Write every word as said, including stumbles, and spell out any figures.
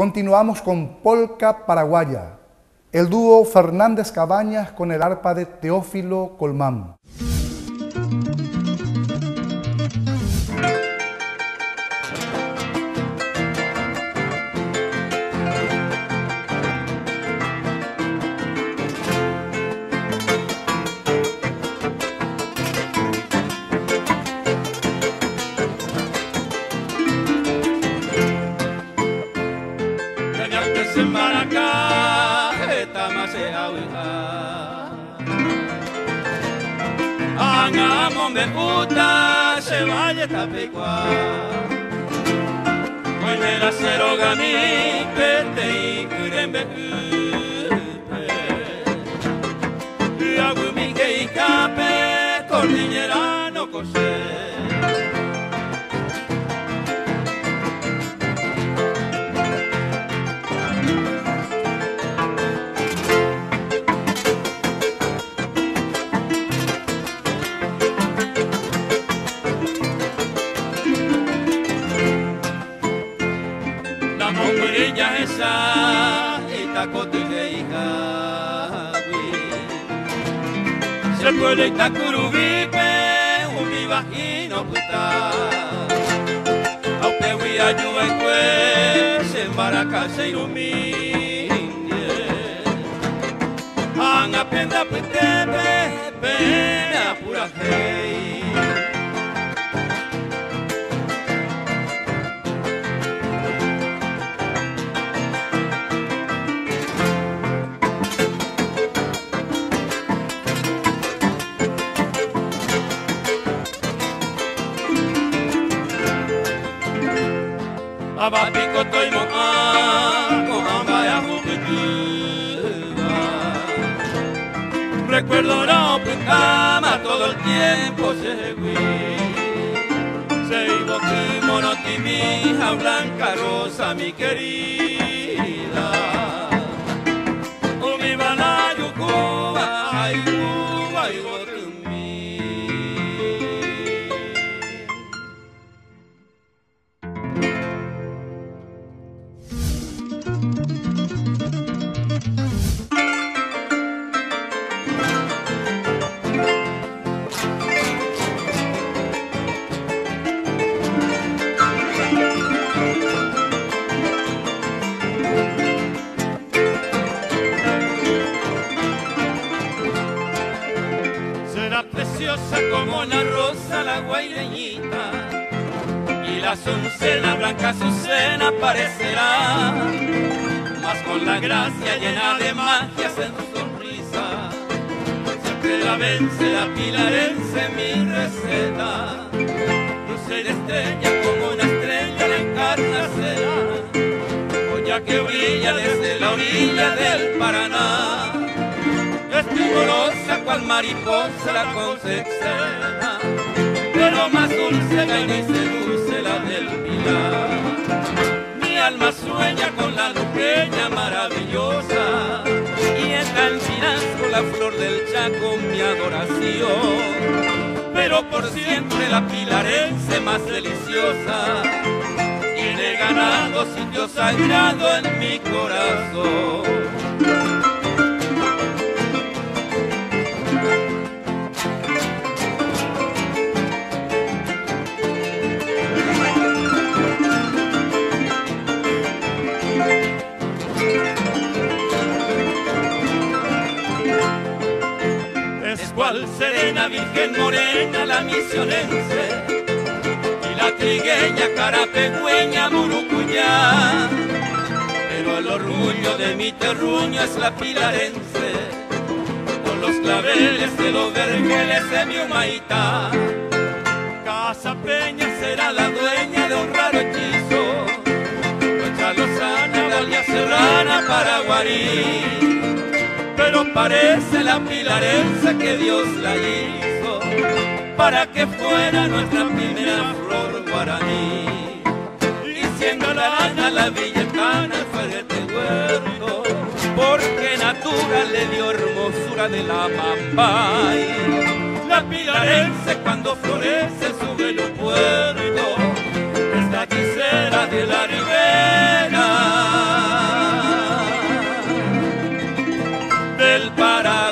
Continuamos con Polca Paraguaya, el dúo Fernández Cabañas con el arpa de Teófilo Colmán. Me puta se vaya tapecua hoy me la cero gami pete y curembe y hago mi que cape cordillera no cose. Ella esa itacotigeika se puede itacurubipe umi vagino puta aupe wi ayuda y pues en baracase irumi han apenda petepe pena pura hey. Abapiko toy mo ako ambaya juventud. Recuerdo la cama todo el tiempo se fui. Se iba tu monoti mi hija blanca rosa mi querida. O mi bala yucuba ay cuba y mi. Preciosa como la rosa, la guaireñita, y la azucena, blanca azucena parecerá, mas con la gracia llena de magias en su sonrisa, siempre la vence la pilarense mi receta, luce de estrella como una estrella la encarna será, joya que brilla desde la orilla del Paraná. Es timorosa cual mariposa la consexena, pero más dulce la y seduce la del Pilar. Mi alma sueña con la luqueña maravillosa y en Calcinas con la flor del Chaco mi adoración. Pero por siempre la pilarense más deliciosa tiene ganado sitio sagrado en mi corazón. Cual serena virgen morena la misionense y la trigueña carapegüeña murucuyá, pero el orgullo de mi terruño es la pilarense con los claveles de los vergeles de mi humaitá. Casa Peña será la dueña de un raro hechizo, Nocha Lozana, Galia Serrana, Paraguarí. Pero parece la pilarense que Dios la hizo para que fuera nuestra primera flor guaraní. Y siendo la lana la villetana fue de este huerto, porque natura le dio hermosura de la mambay. La pilarense cuando florece su bello puerto es la hechicera de la ribera. del Paraguay.